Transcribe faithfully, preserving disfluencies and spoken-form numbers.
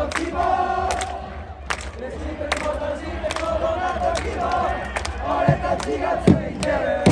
時も嬉しくも楽しくもどんな時も俺たちがついてる